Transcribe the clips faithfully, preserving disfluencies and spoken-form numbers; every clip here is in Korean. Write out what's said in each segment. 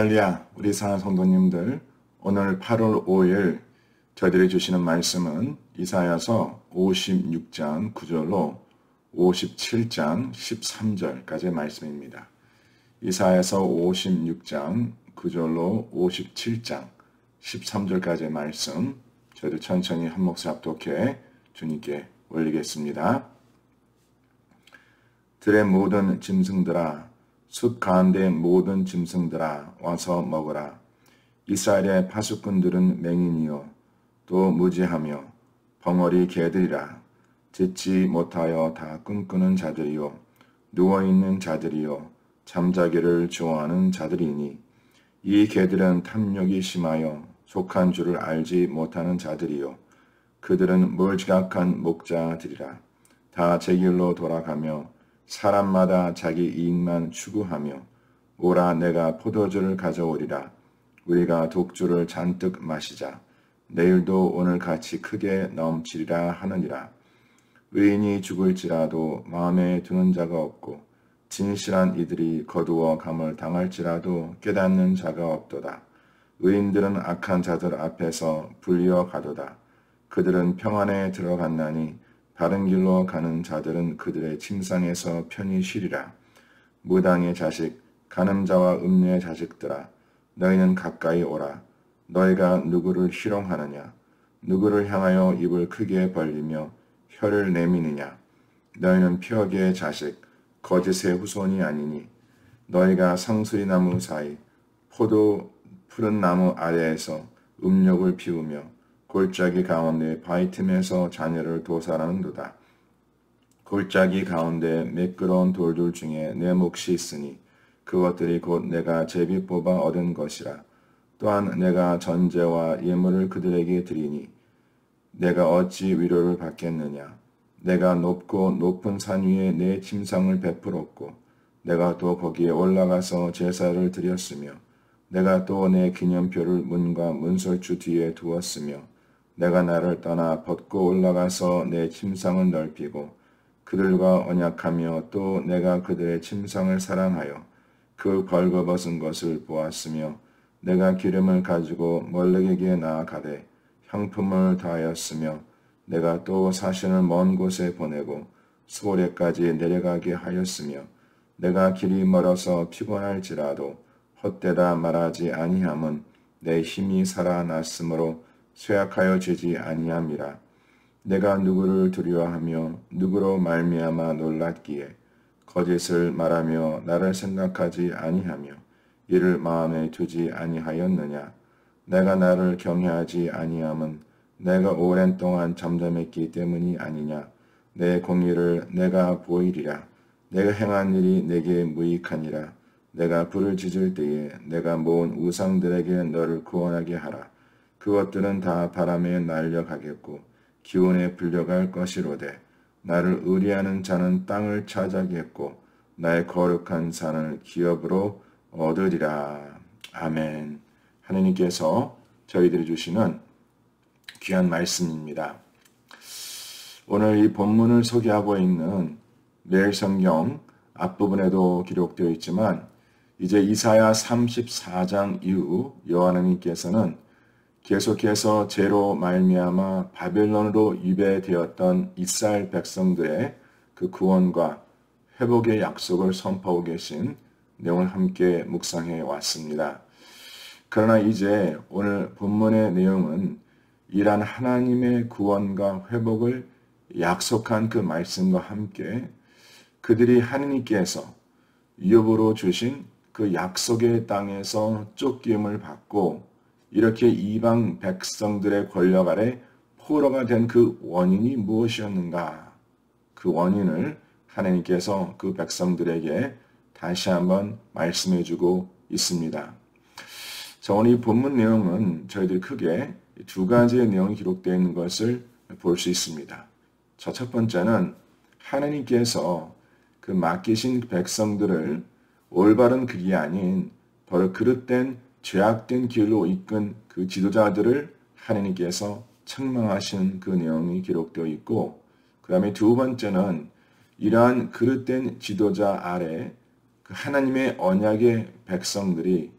할렐루야, 우리 사랑하는 성도님들, 오늘 팔월 오일 저희들이 주시는 말씀은 이사야서 오십육 장 구 절로 오십칠 장 십삼 절까지의 말씀입니다. 이사야서 오십육 장 구 절로 오십칠 장 십삼 절까지의 말씀, 저희들 천천히 한 목소리 합독해 주님께 올리겠습니다. 들의 모든 짐승들아, 숲 가운데 모든 짐승들아 와서 먹으라. 이스라엘의 파수꾼들은 맹인이요 또 무지하며 벙어리 개들이라. 짖지 못하여 다 꿈꾸는 자들이요 누워있는 자들이요 잠자기를 좋아하는 자들이니 이 개들은 탐욕이 심하여 속한 줄을 알지 못하는 자들이요 그들은 몰지각한 목자들이라. 다 제 길로 돌아가며 사람마다 자기 이익만 추구하며 오라 내가 포도주를 가져오리라. 우리가 독주를 잔뜩 마시자. 내일도 오늘같이 크게 넘치리라 하느니라. 의인이 죽을지라도 마음에 두는 자가 없고 진실한 이들이 거두어 감을 당할지라도 깨닫는 자가 없도다. 의인들은 악한 자들 앞에서 불리어 가도다. 그들은 평안에 들어갔나니 바른 길로 가는 자들은 그들의 침상에서 편히 쉬리라. 무당의 자식, 간음자와 음녀의 자식들아, 너희는 가까이 오라. 너희가 누구를 희롱하느냐? 누구를 향하여 입을 크게 벌리며 혀를 내미느냐? 너희는 표계의 자식, 거짓의 후손이 아니니 너희가 상수리나무 사이, 포도 푸른 나무 아래에서 음욕을 피우며 골짜기 가운데 바위 틈에서 자녀를 도살하는도다. 골짜기 가운데 매끄러운 돌들 중에 내 몫이 있으니 그것들이 곧 내가 제비 뽑아 얻은 것이라. 또한 내가 전제와 예물을 그들에게 드리니 내가 어찌 위로를 받겠느냐. 내가 높고 높은 산 위에 내 침상을 베풀었고 내가 또 거기에 올라가서 제사를 드렸으며 내가 또 내 기념표를 문과 문설주 뒤에 두었으며 내가 나를 떠나 벗고 올라가서 내 침상을 넓히고 그들과 언약하며 또 내가 그들의 침상을 사랑하여 그 벌거벗은 것을 보았으며 내가 기름을 가지고 몰렉에게 나아가되 향품을 다하였으며 내가 또 사신을 먼 곳에 보내고 소래까지 내려가게 하였으며 내가 길이 멀어서 피곤할지라도 헛되다 말하지 아니함은 내 힘이 살아났으므로 쇠약하여 지지 아니함이라. 내가 누구를 두려워하며 누구로 말미암아 놀랐기에 거짓을 말하며 나를 생각하지 아니하며 이를 마음에 두지 아니하였느냐. 내가 나를 경외하지 아니함은 내가 오랜 동안 잠잠했기 때문이 아니냐. 내 공의를 내가 보이리라. 내가 행한 일이 내게 무익하니라. 내가 불을 지질 때에 내가 모은 우상들에게 너를 구원하게 하라. 그것들은 다 바람에 날려가겠고 기온에 불려갈 것이로되 나를 의리하는 자는 땅을 차지하겠고 나의 거룩한 산을 기업으로 얻으리라. 아멘. 하느님께서 저희들이 주시는 귀한 말씀입니다. 오늘 이 본문을 소개하고 있는 매일 성경 앞부분에도 기록되어 있지만 이제 이사야 삼십사 장 이후 여호와 하나님께서는 계속해서 죄로 말미암아 바벨론으로 유배되었던 이스라엘 백성들의 그 구원과 회복의 약속을 선포하고 계신 내용을 함께 묵상해 왔습니다. 그러나 이제 오늘 본문의 내용은 이러한 하나님의 구원과 회복을 약속한 그 말씀과 함께 그들이 하느님께서 욥으로 주신 그 약속의 땅에서 쫓김을 받고 이렇게 이방 백성들의 권력 아래 포로가 된 그 원인이 무엇이었는가? 그 원인을 하나님께서 그 백성들에게 다시 한번 말씀해주고 있습니다. 자, 오늘 이 본문 내용은 저희들이 크게 두 가지의 내용이 기록되어 있는 것을 볼 수 있습니다. 자, 첫 번째는 하나님께서 그 맡기신 백성들을 올바른 길이 아닌 바로 그릇된 죄악된 길로 이끈 그 지도자들을 하나님께서 책망하신 그 내용이 기록되어 있고, 그 다음에 두 번째는 이러한 그릇된 지도자 아래 그 하나님의 언약의 백성들이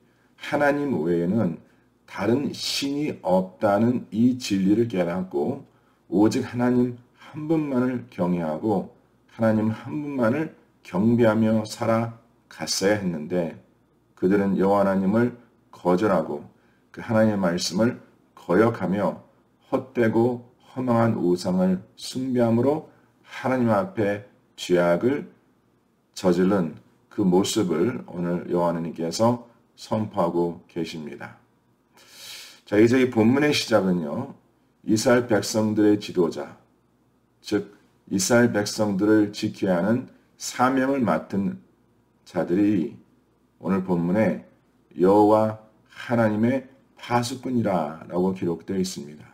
하나님 외에는 다른 신이 없다는 이 진리를 깨닫고 오직 하나님 한 분만을 경외하고 하나님 한 분만을 경배하며 살아갔어야 했는데 그들은 여호와 하나님을 거절하고 그 하나님의 말씀을 거역하며 헛되고 허망한 우상을 숭배함으로 하나님 앞에 죄악을 저지른 그 모습을 오늘 여호와 하나님께서 선포하고 계십니다. 자, 이제 이 본문의 시작은요. 이스라엘 백성들의 지도자, 즉 이스라엘 백성들을 지켜야 하는 사명을 맡은 자들이 오늘 본문에 여호와 하나님의 파수꾼이라 라고 기록되어 있습니다.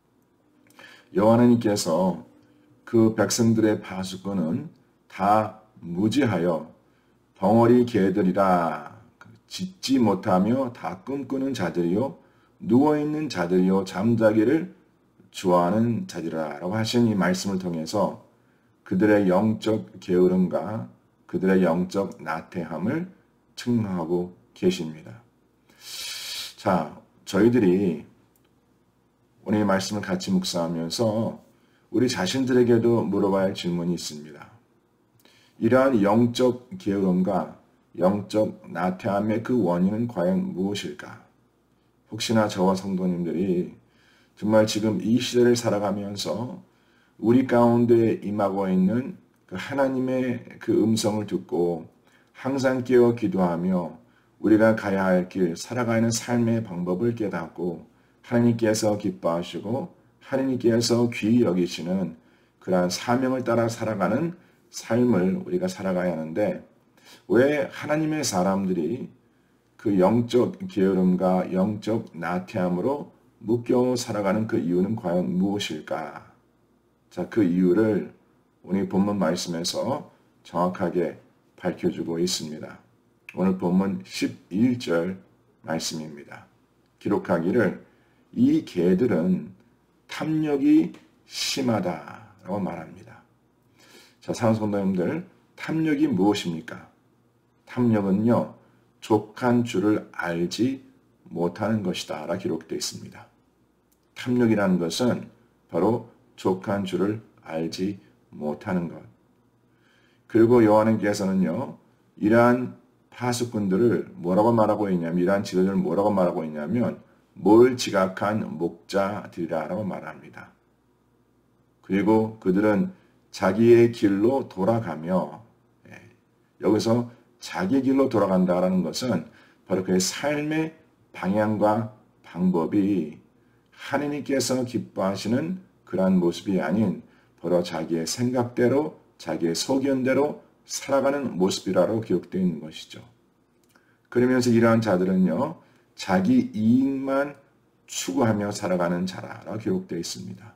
여호와 하나님께서 그 백성들의 파수꾼은 다 무지하여 벙어리 개들이라 짖지 못하며 다 꿈꾸는 자들이요 누워있는 자들이요 잠자기를 좋아하는 자들이라고 하신 이 말씀을 통해서 그들의 영적 게으름과 그들의 영적 나태함을 증명하고 계십니다. 자, 저희들이 오늘 이 말씀을 같이 묵상하면서 우리 자신들에게도 물어봐야 할 질문이 있습니다. 이러한 영적 게으름과 영적 나태함의 그 원인은 과연 무엇일까? 혹시나 저와 성도님들이 정말 지금 이 시대를 살아가면서 우리 가운데 임하고 있는 그 하나님의 그 음성을 듣고 항상 깨어 기도하며 우리가 가야 할 길, 살아가는 삶의 방법을 깨닫고 하나님께서 기뻐하시고 하나님께서 귀히 여기시는 그러한 사명을 따라 살아가는 삶을 우리가 살아가야 하는데 왜 하나님의 사람들이 그 영적 게으름과 영적 나태함으로 묶여 살아가는 그 이유는 과연 무엇일까? 자, 그 이유를 오늘 본문 말씀에서 정확하게 밝혀주고 있습니다. 오늘 본문 십일 절 말씀입니다. 기록하기를 이 개들은 탐욕이 심하다라고 말합니다. 자, 사랑하는 성도님들, 탐욕이 무엇입니까? 탐욕은요, 족한 줄을 알지 못하는 것이다 라 기록되어 있습니다. 탐욕이라는 것은 바로 족한 줄을 알지 못하는 것. 그리고 여호와님께서는요, 이러한 파수꾼들을 뭐라고 말하고 있냐면, 이러한 지도자를 뭐라고 말하고 있냐면, 뭘 지각한 목자들이라고 말합니다. 그리고 그들은 자기의 길로 돌아가며, 여기서 자기 길로 돌아간다라는 것은 바로 그의 삶의 방향과 방법이 하나님께서 기뻐하시는 그러한 모습이 아닌 바로 자기의 생각대로 자기의 소견대로 살아가는 모습이라고 기록되어 있는 것이죠. 그러면서 이러한 자들은요, 자기 이익만 추구하며 살아가는 자라고 기록되어 있습니다.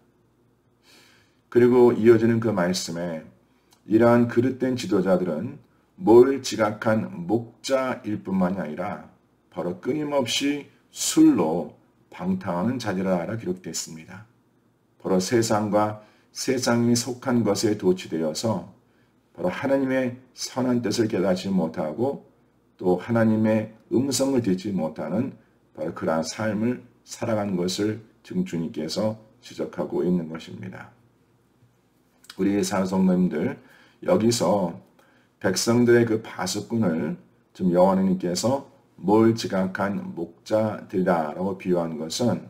그리고 이어지는 그 말씀에 이러한 그릇된 지도자들은 뭘 지각한 목자일 뿐만이 아니라 바로 끊임없이 술로 방탕하는 자들이라 기록되어 있습니다. 바로 세상과 세상이 속한 것에 도취되어서 바로 하나님의 선한 뜻을 깨닫지 못하고 또 하나님의 음성을 듣지 못하는 바로 그러한 삶을 살아가는 것을 지금 주님께서 지적하고 있는 것입니다. 우리 사성도님들 여기서 백성들의 그 파수꾼을 지금 여호와 하나님께서 뭘 지각한 목자들이라고 비유한 것은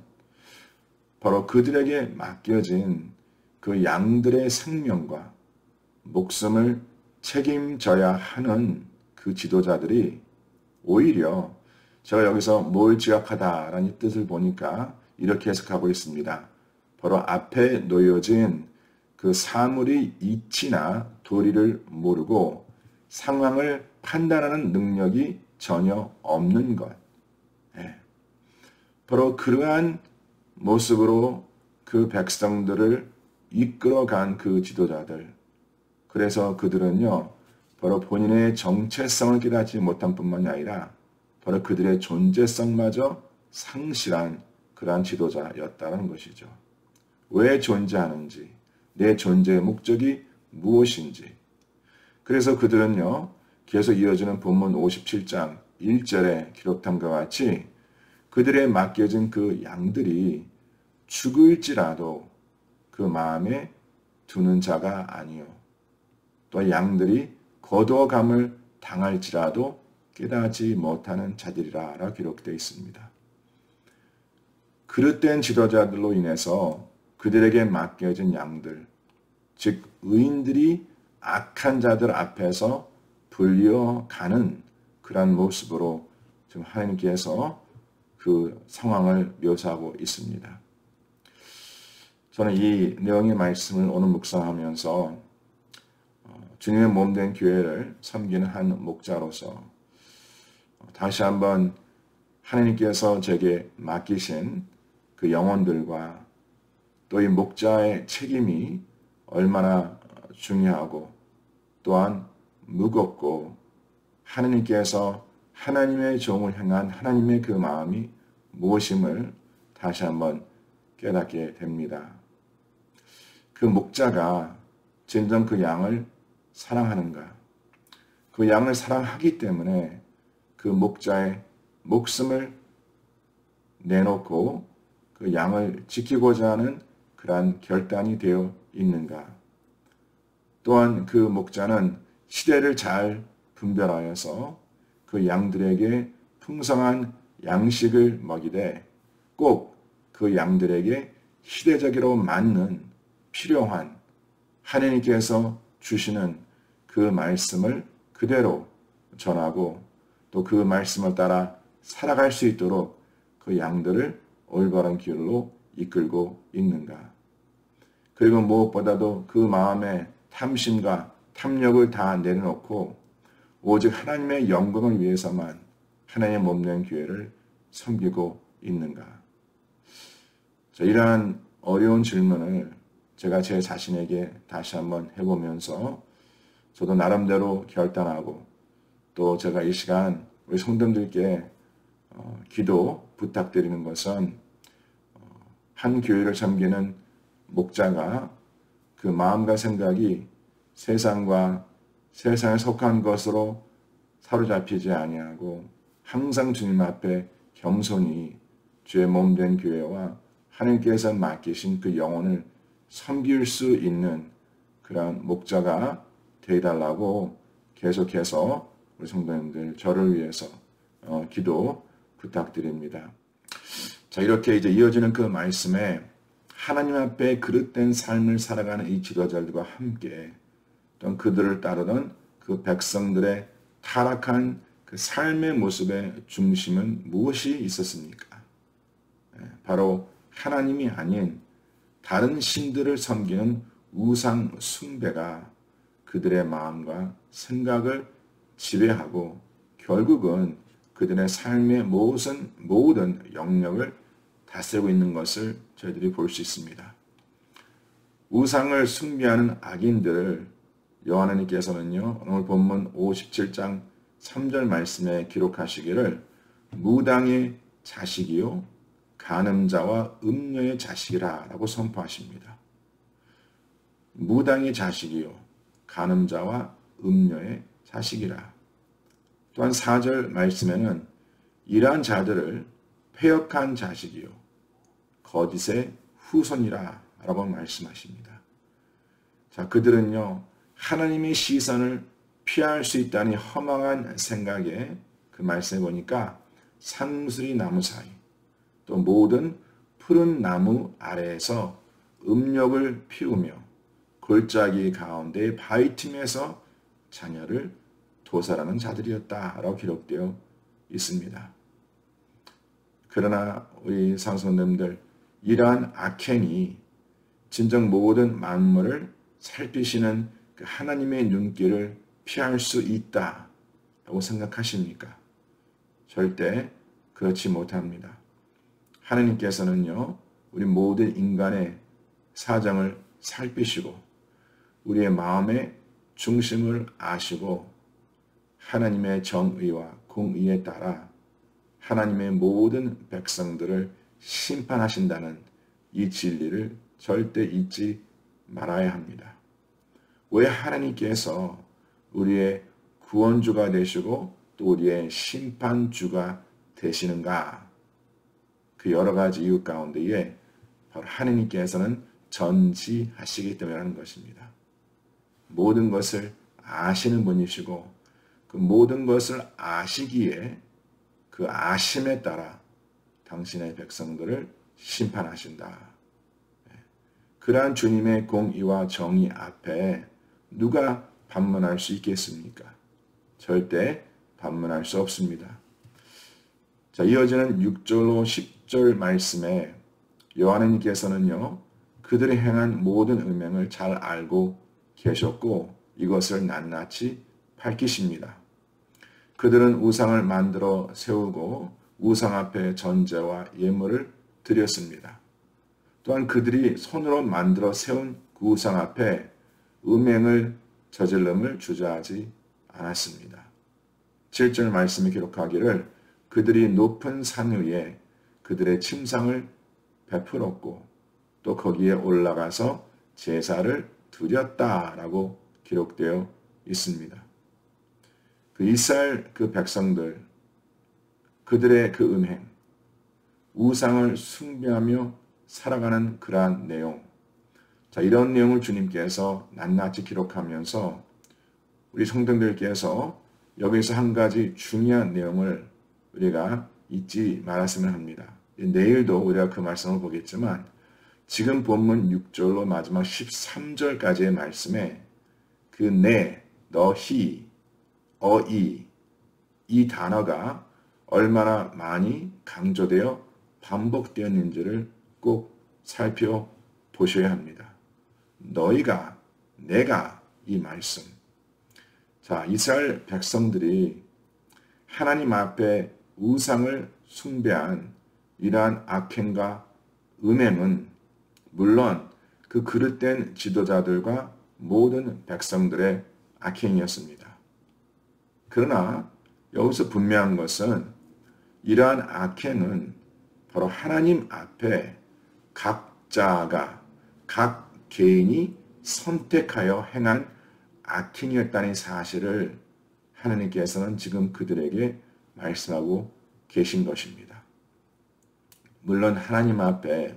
바로 그들에게 맡겨진 그 양들의 생명과 목숨을 책임져야 하는 그 지도자들이 오히려 제가 여기서 뭘 지각하다라는 뜻을 보니까 이렇게 해석하고 있습니다. 바로 앞에 놓여진 그 사물이 이치나 도리를 모르고 상황을 판단하는 능력이 전혀 없는 것. 예. 바로 그러한 모습으로 그 백성들을 이끌어간 그 지도자들. 그래서 그들은요, 바로 본인의 정체성을 깨닫지 못한 뿐만이 아니라 바로 그들의 존재성마저 상실한 그러한 지도자였다는 것이죠. 왜 존재하는지, 내 존재의 목적이 무엇인지. 그래서 그들은요, 계속 이어지는 본문 오십칠 장 일 절에 기록한 것 같이 그들의 맡겨진 그 양들이 죽을지라도 그 마음에 두는 자가 아니요. 또 양들이 거두어감을 당할지라도 깨닫지 못하는 자들이라 라고 기록되어 있습니다. 그릇된 지도자들로 인해서 그들에게 맡겨진 양들, 즉 의인들이 악한 자들 앞에서 불려가는 그런 모습으로 지금 하나님께서 그 상황을 묘사하고 있습니다. 저는 이 내용의 말씀을 오늘 묵상하면서 주님의 몸된 교회를 섬기는 한 목자로서 다시 한번 하나님께서 제게 맡기신 그 영혼들과 또 이 목자의 책임이 얼마나 중요하고 또한 무겁고 하나님께서 하나님의 종을 향한 하나님의 그 마음이 무엇임을 다시 한번 깨닫게 됩니다. 그 목자가 진정 그 양을 사랑하는가? 그 양을 사랑하기 때문에 그 목자의 목숨을 내놓고 그 양을 지키고자 하는 그러한 결단이 되어 있는가? 또한 그 목자는 시대를 잘 분별하여서 그 양들에게 풍성한 양식을 먹이되 꼭 그 양들에게 시대적으로 맞는 필요한 하나님께서 주시는 그 말씀을 그대로 전하고 또 그 말씀을 따라 살아갈 수 있도록 그 양들을 올바른 길로 이끌고 있는가. 그리고 무엇보다도 그 마음의 탐심과 탐욕을 다 내려놓고 오직 하나님의 영광을 위해서만 하나님의 몸된 교회를 섬기고 있는가. 자, 이러한 어려운 질문을 제가 제 자신에게 다시 한번 해보면서 저도 나름대로 결단하고 또 제가 이 시간 우리 성도님들께 어, 기도 부탁드리는 것은 어, 한 교회를 섬기는 목자가 그 마음과 생각이 세상과 세상에 속한 것으로 사로잡히지 아니하고 항상 주님 앞에 겸손히 주의 몸된 교회와 하나님께서 맡기신 그 영혼을 섬길 수 있는 그런 목자가 되어달라고 계속해서 우리 성도님들 저를 위해서 어, 기도 부탁드립니다. 자, 이렇게 이제 이어지는 그 말씀에 하나님 앞에 그릇된 삶을 살아가는 이 지도자들과 함께 또 그들을 따르던 그 백성들의 타락한 그 삶의 모습의 중심은 무엇이 있었습니까? 바로 하나님이 아닌 다른 신들을 섬기는 우상 숭배가 그들의 마음과 생각을 지배하고 결국은 그들의 삶의 모든, 모든 영역을 다스리고 있는 것을 저희들이 볼 수 있습니다. 우상을 숭배하는 악인들을 요한님께서는요, 오늘 본문 오십칠 장 삼 절 말씀에 기록하시기를 무당의 자식이요 간음자와 음녀의 자식이라 라고 선포하십니다. 무당의 자식이요 간음자와 음녀의 자식이라. 또한 사 절 말씀에는 이러한 자들을 패역한 자식이요 거짓의 후손이라 라고 말씀하십니다. 자, 그들은요 하나님의 시선을 피할 수 있다니 허망한 생각에 그 말씀해 보니까 상수리 나무 사이 또 모든 푸른 나무 아래에서 음욕을 피우며 골짜기 가운데 바위 틈에서 자녀를 도살하는 자들이었다라고 기록되어 있습니다. 그러나 우리 상속님들 이러한 악행이 진정 모든 만물을 살피시는 그 하나님의 눈길을 피할 수 있다라고 생각하십니까? 절대 그렇지 못합니다. 하나님께서는요, 우리 모든 인간의 사정을 살피시고 우리의 마음의 중심을 아시고 하나님의 정의와 공의에 따라 하나님의 모든 백성들을 심판하신다는 이 진리를 절대 잊지 말아야 합니다. 왜 하나님께서 우리의 구원주가 되시고 또 또 우리의 심판주가 되시는가? 그 여러 가지 이유 가운데에 바로 하느님께서는 전지하시기 때문이라는 것입니다. 모든 것을 아시는 분이시고 그 모든 것을 아시기에 그 아심에 따라 당신의 백성들을 심판하신다. 그러한 주님의 공의와 정의 앞에 누가 반문할 수 있겠습니까? 절대 반문할 수 없습니다. 자, 이어지는 육 절로 십 절 말씀에 요한님께서는요, 그들이 행한 모든 음행을 잘 알고 계셨고 이것을 낱낱이 밝히십니다. 그들은 우상을 만들어 세우고 우상 앞에 전제와 예물을 드렸습니다. 또한 그들이 손으로 만들어 세운 그 우상 앞에 음행을 저질름을 주저하지 않았습니다. 칠 절 말씀이 기록하기를 그들이 높은 산 위에 그들의 침상을 베풀었고 또 거기에 올라가서 제사를 드렸다라고 기록되어 있습니다. 그 이스라엘 그 백성들, 그들의 그 음행, 우상을 숭배하며 살아가는 그러한 내용, 자, 이런 내용을 주님께서 낱낱이 기록하면서 우리 성도들께서 여기서 한 가지 중요한 내용을 우리가 잊지 말았으면 합니다. 내일도 우리가 그 말씀을 보겠지만 지금 본문 육 절로 마지막 십삼 절까지의 말씀에 그 내, 너희, 어이 이 단어가 얼마나 많이 강조되어 반복되었는지를 꼭 살펴보셔야 합니다. 너희가, 내가 이 말씀. 자, 이스라엘 백성들이 하나님 앞에 우상을 숭배한 이러한 악행과 음행은 물론 그 그릇된 지도자들과 모든 백성들의 악행이었습니다. 그러나 여기서 분명한 것은 이러한 악행은 바로 하나님 앞에 각자가, 각 개인이 선택하여 행한 악행이었다는 사실을 하나님께서는 지금 그들에게 말씀하고 계신 것입니다. 물론 하나님 앞에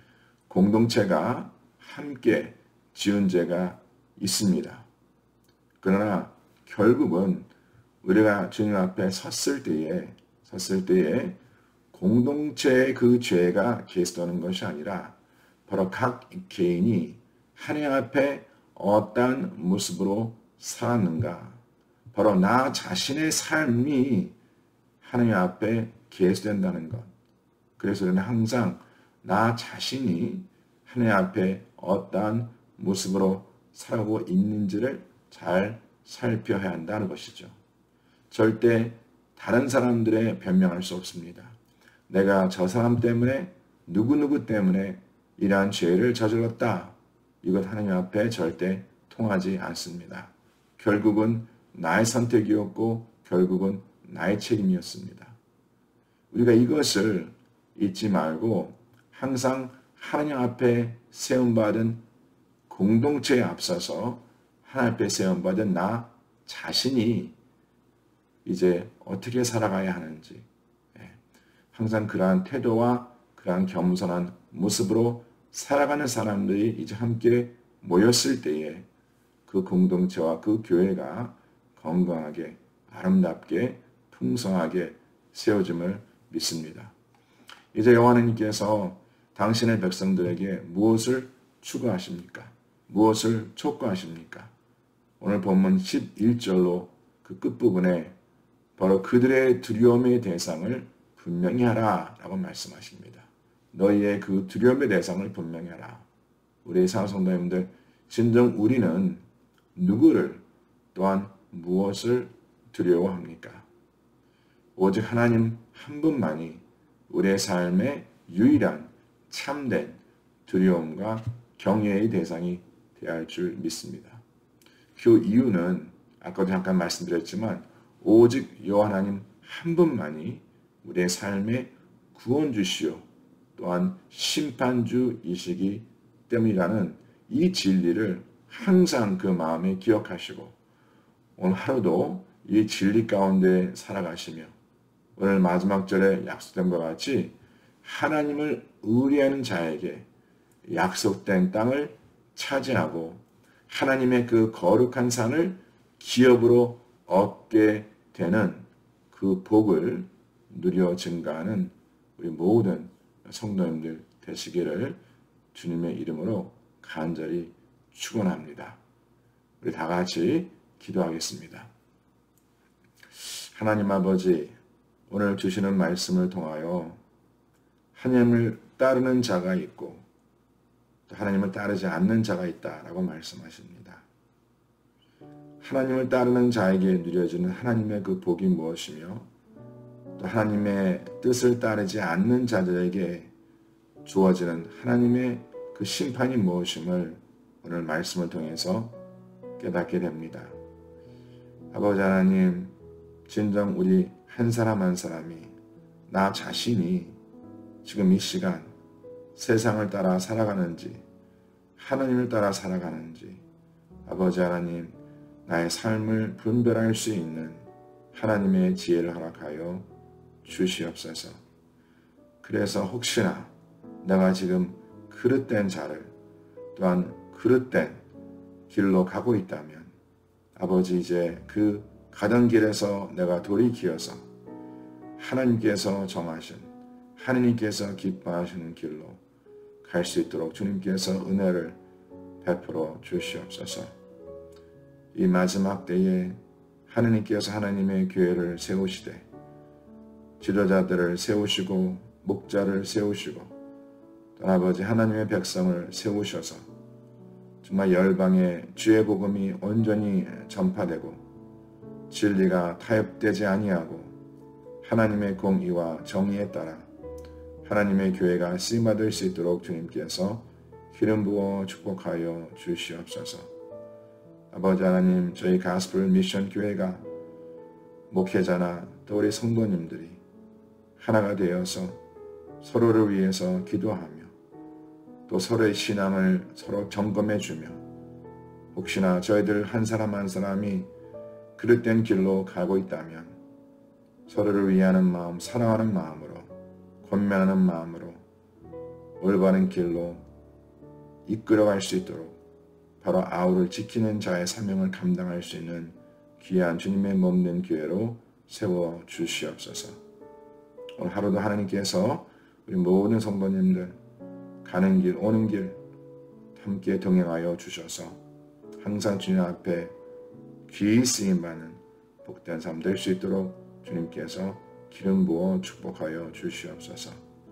공동체가 함께 지은 죄가 있습니다. 그러나 결국은 우리가 주님 앞에 섰을 때에 섰을 때에 공동체의 그 죄가 계속되는 것이 아니라 바로 각 개인이 하나님 앞에 어떠한 모습으로 살았는가, 바로 나 자신의 삶이 하나님 앞에 계속된다는 것. 그래서 우리는 항상 나 자신이 하나님 앞에 어떠한 모습으로 살아가고 있는지를 잘 살펴야 한다는 것이죠. 절대 다른 사람들의 변명할 수 없습니다. 내가 저 사람 때문에 누구누구 때문에 이러한 죄를 저질렀다. 이것 하나님 앞에 절대 통하지 않습니다. 결국은 나의 선택이었고 결국은 나의 책임이었습니다. 우리가 이것을 잊지 말고 항상 하나님 앞에 세움받은 공동체에 앞서서 하나님 앞에 세움받은 나 자신이 이제 어떻게 살아가야 하는지 항상 그러한 태도와 그러한 겸손한 모습으로 살아가는 사람들이 이제 함께 모였을 때에 그 공동체와 그 교회가 건강하게 아름답게 풍성하게 세워짐을 믿습니다. 이제 여호와 하나님께서 당신의 백성들에게 무엇을 추구하십니까? 무엇을 촉구하십니까? 오늘 본문 십일 절로 그 끝부분에 바로 그들의 두려움의 대상을 분명히 하라 라고 말씀하십니다. 너희의 그 두려움의 대상을 분명히 하라. 우리 사랑성도님들, 진정 우리는 누구를 또한 무엇을 두려워합니까? 오직 하나님 한 분만이 우리의 삶의 유일한 참된 두려움과 경외의 대상이 되어야 할 줄 믿습니다. 그 이유는 아까도 잠깐 말씀드렸지만 오직 여호와 하나님 한 분만이 우리의 삶의 구원주시오 또한 심판주이시기 때문이라는 이 진리를 항상 그 마음에 기억하시고 오늘 하루도 이 진리 가운데 살아가시며 오늘 마지막 절에 약속된 것 같이 하나님을 의뢰하는 자에게 약속된 땅을 차지하고 하나님의 그 거룩한 산을 기업으로 얻게 되는 그 복을 누려 증가하는 우리 모든 성도님들 되시기를 주님의 이름으로 간절히 축원합니다. 우리 다 같이 기도하겠습니다. 하나님 아버지, 오늘 주시는 말씀을 통하여 하나님을 따르는 자가 있고 또 하나님을 따르지 않는 자가 있다라고 말씀하십니다. 하나님을 따르는 자에게 누려지는 하나님의 그 복이 무엇이며 또 하나님의 뜻을 따르지 않는 자들에게 주어지는 하나님의 그 심판이 무엇임을 오늘 말씀을 통해서 깨닫게 됩니다. 아버지 하나님, 진정 우리 한 사람 한 사람이 나 자신이 지금 이 시간 세상을 따라 살아가는지 하나님을 따라 살아가는지 아버지 하나님, 나의 삶을 분별할 수 있는 하나님의 지혜를 허락하여 주시옵소서. 그래서 혹시나 내가 지금 그릇된 자를 또한 그릇된 길로 가고 있다면 아버지, 이제 그 가던 길에서 내가 돌이키어서 하나님께서 정하신 하나님께서 기뻐하시는 길로 갈 수 있도록 주님께서 은혜를 베풀어 주시옵소서. 이 마지막 때에 하나님께서 하나님의 교회를 세우시되 지도자들을 세우시고 목자를 세우시고 또 아버지 하나님의 백성을 세우셔서 정말 열방에 주의 복음이 온전히 전파되고 진리가 타협되지 아니하고 하나님의 공의와 정의에 따라 하나님의 교회가 쓰임받을 수 있도록 주님께서 기름 부어 축복하여 주시옵소서. 아버지 하나님, 저희 가스펠 미션 교회가 목회자나 또 우리 성도님들이 하나가 되어서 서로를 위해서 기도하며 또 서로의 신앙을 서로 점검해 주며 혹시나 저희들 한 사람 한 사람이 그릇된 길로 가고 있다면 서로를 위하는 마음, 사랑하는 마음으로 권면하는 마음으로 올바른 길로 이끌어갈 수 있도록 바로 아우를 지키는 자의 사명을 감당할 수 있는 귀한 주님의 몸된 교회로 세워 주시옵소서. 오늘 하루도 하나님께서 우리 모든 성도님들 가는 길 오는 길 함께 동행하여 주셔서 항상 주님 앞에 귀히 쓰임받는 복된 삶 될 수 있도록 주님께서 기름 부어 축복하여 주시옵소서.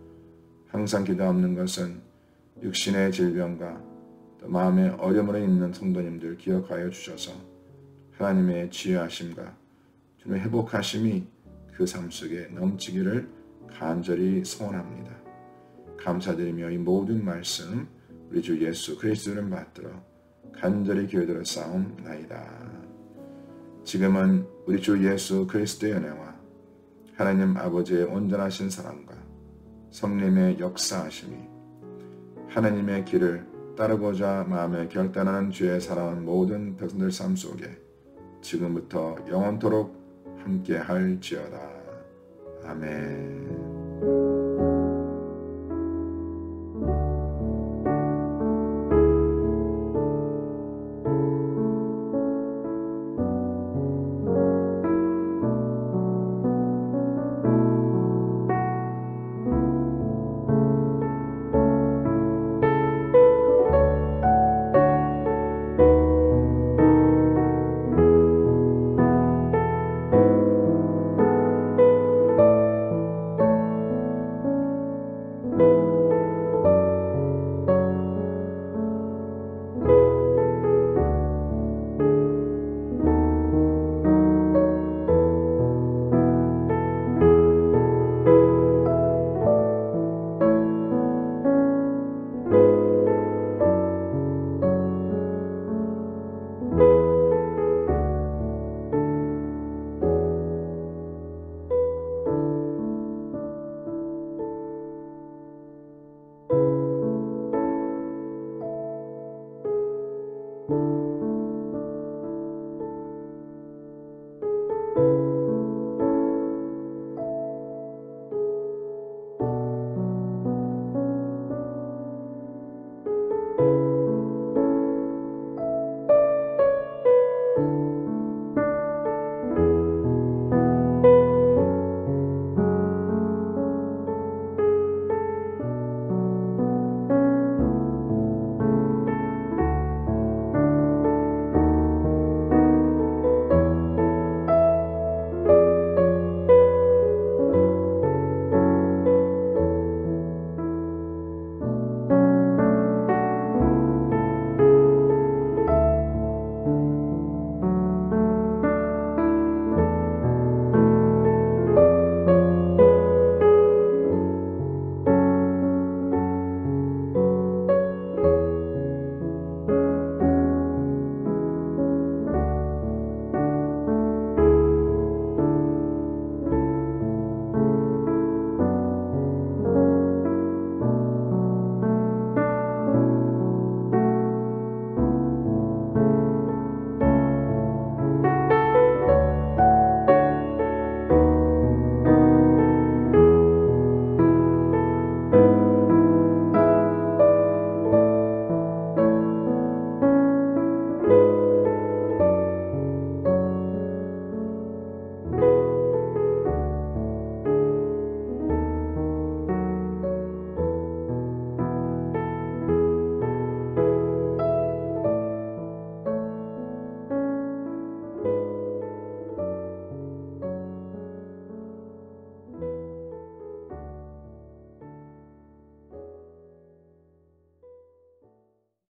항상 기도 없는 것은 육신의 질병과 또 마음의 어려움으로 있는 성도님들 기억하여 주셔서 하나님의 지혜하심과 주님의 회복하심이 그 삶 속에 넘치기를 간절히 소원합니다. 감사드리며 이 모든 말씀 우리 주 예수 그리스도를 받들어 간절히 기도드려 싸움나이다. 지금은 우리 주 예수 그리스도의 은혜와 하나님 아버지의 온전하신 사랑과 성령의 역사하심이 하나님의 길을 따르고자 마음에 결단하는 주의 사랑하는 모든 백성들 삶 속에 지금부터 영원토록 함께 할지어다. 아멘.